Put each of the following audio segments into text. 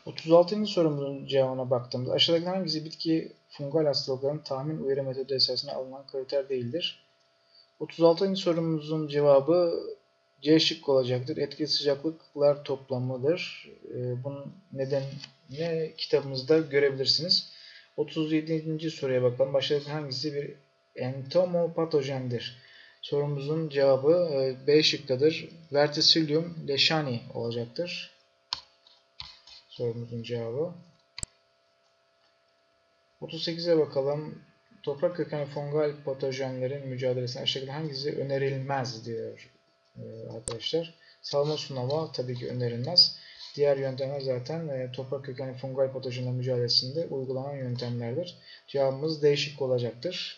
36. sorumuzun cevabına baktığımızda aşağıdaki hangisi bitki fungal hastalıklarının tahmin uyarı metodu esasına alınan kriter değildir? 36. sorumuzun cevabı C şıkkı olacaktır. Etkili sıcaklıklar toplamıdır. Bunun nedenini kitabımızda görebilirsiniz. 37. soruya bakalım. Aşağıdaki hangisi bir entomopatojendir? Sorumuzun cevabı B şıkkıdır. Verticillium leishmani olacaktır. Sorumuzun cevabı. 38'e bakalım. Toprak kökenli fungal patojenlerin mücadelesine aşağıdaki hangisi önerilmez diyor arkadaşlar. Salma sulama tabii ki önerilmez. Diğer yöntemler zaten toprak kökenli fungal patojenler mücadelesinde uygulanan yöntemlerdir. Cevabımız D şıkkı olacaktır.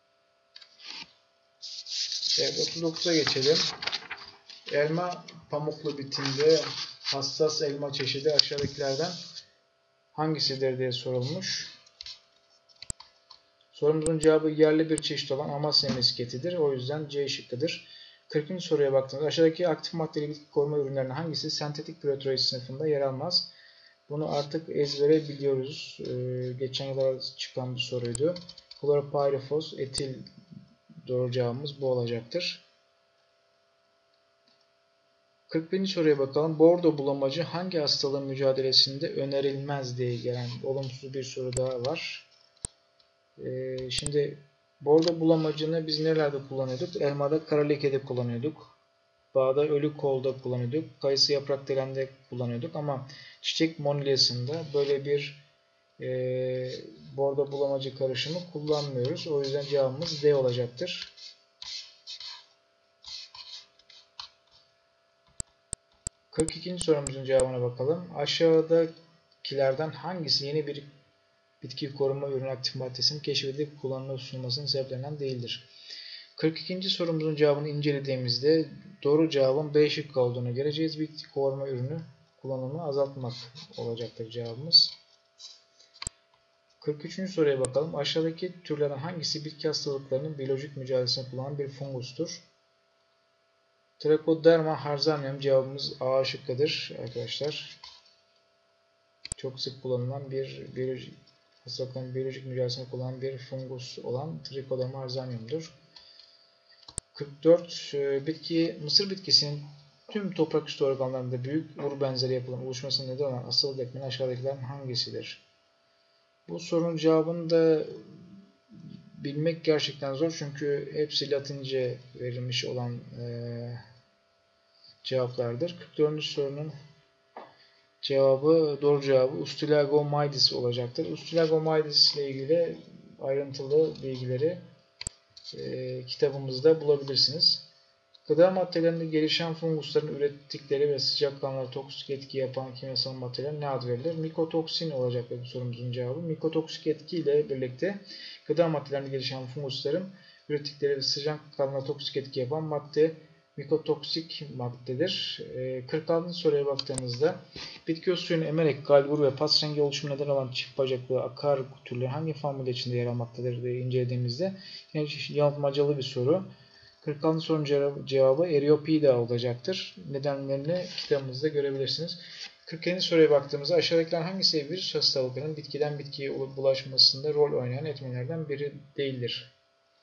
Evet, 39'a geçelim. Elma pamuklu bitinde hassas elma çeşidi aşağıdakilerden hangisidir diye sorulmuş. Sorumuzun cevabı yerli bir çeşit olan Amasya misketidir. O yüzden C şıkkıdır. 40. soruya baktığımızda aşağıdaki aktif maddeli bitki koruma ürünlerinin hangisi sentetik pretroid sınıfında yer almaz? Bunu artık ezbere biliyoruz. Geçen yıllarda çıkan bir soruydu. Kloropyrifos, etil, doğru cevabımız bu olacaktır. 41. soruya bakalım. Bordo bulamacı hangi hastalığın mücadelesinde önerilmez diye gelen olumsuz bir soru daha var. Şimdi bordo bulamacını biz nelerde kullanıyorduk? Elmada kara lekede kullanıyorduk. Bağda ölü kolda kullanıyorduk. Kayısı yaprak delende kullanıyorduk. Ama çiçek monilyasında böyle bir bordo bulamacı karışımı kullanmıyoruz. O yüzden cevabımız D olacaktır. 42. sorumuzun cevabına bakalım. Aşağıdakilerden hangisi yeni bir bitki koruma ürünü aktif maddesinin keşfedilip kullanıma sunulmasının sebeplerinden değildir? 42. sorumuzun cevabını incelediğimizde doğru cevabın B şıkkı olduğunu göreceğiz. Bitki koruma ürünü kullanımını azaltmak olacaktır cevabımız. 43. soruya bakalım. Aşağıdaki türlerden hangisi bitki hastalıklarının biyolojik mücadelesine kullanılan bir fungustur? Trichoderma harzanium cevabımız A şıkkıdır arkadaşlar. Çok sık kullanılan bir hastalıkların biyolojik mücadelesine kullanılan bir fungus olan Trichoderma harzanium'dur. 44. Mısır bitkisinin tüm toprak üstü organlarında büyük ur benzeri yapılan oluşmasına neden olan asıl etmen aşağıdakilerden hangisidir? Bu sorunun cevabını da bilmek gerçekten zor çünkü hepsi Latince verilmiş olan cevaplardır. 44. sorunun doğru cevabı Ustulagomydes olacaktır. Ustulagomydes ile ilgili ayrıntılı bilgileri kitabımızda bulabilirsiniz. Gıda maddelerinde gelişen fungusların ürettikleri ve sıcak kanlara toksik etki yapan kimyasal maddeler ne ad verilir? Mikotoksin olacaktır bu sorumuzun cevabı. Mikotoksik etki ile birlikte gıda maddelerinde gelişen fungusların ürettikleri ve sıcak kanlara toksik etki yapan madde mikotoksik maddedir. 46. soruya baktığımızda bitki suyunu emerek galbur ve pas rengi oluşumu neden olan çift bacaklı akar türleri hangi familya içinde yer almaktadır diye incelediğimizde yine yanıltmacalı bir soru. 46. sorunun cevabı Eriopida olacaktır. Nedenlerini kitabımızda görebilirsiniz. 47. soruya baktığımızda aşağıdakiler hangisi virüs hastalıklarının bitkiden bitkiye bulaşmasında rol oynayan etmenlerden biri değildir?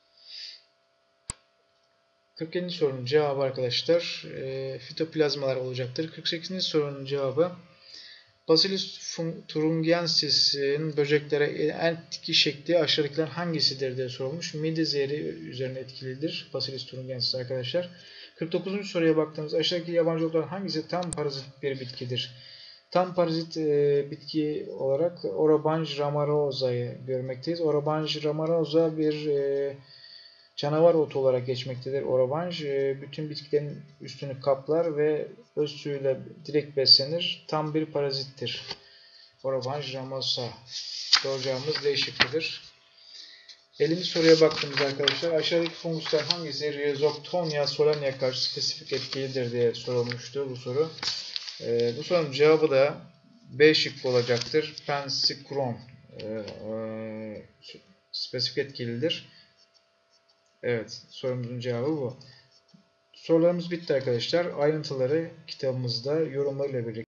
47. sorunun cevabı arkadaşlar fitoplazmalar olacaktır. 48. sorunun cevabı Bacillus thuringiensis'in böceklere en etki şekli aşağıdakiler hangisidir diye sorulmuş. Mide zehri üzerine etkilidir Bacillus thuringiensis arkadaşlar. 49. soruya baktığımızda aşağıdaki yabancı otlardan hangisi tam parazit bir bitkidir? Tam parazit bitki olarak Orobanche ramarosa'yı görmekteyiz. Orobanche ramarosa bir canavar otu olarak geçmektedir. Orobanche bütün bitkilerin üstünü kaplar ve öz suyuyla direkt beslenir. Tam bir parazittir. Orobanche ramosa. Doğru cevabımız D şıkkıdır. 50. soruya baktığımızda arkadaşlar aşağıdaki funguslar hangisi Rhizoctonia solana'ya karşı spesifik etkilidir diye sorulmuştu bu soru. Bu sorunun cevabı da B şıkkı olacaktır. Pensikron spesifik etkilidir. Evet, sorumuzun cevabı bu. Sorularımız bitti arkadaşlar. Ayrıntıları kitabımızda yorumlarıyla birlikte